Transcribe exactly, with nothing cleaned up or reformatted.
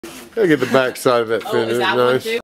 Look at the back side of that Oh, fender. is that one Nice. too?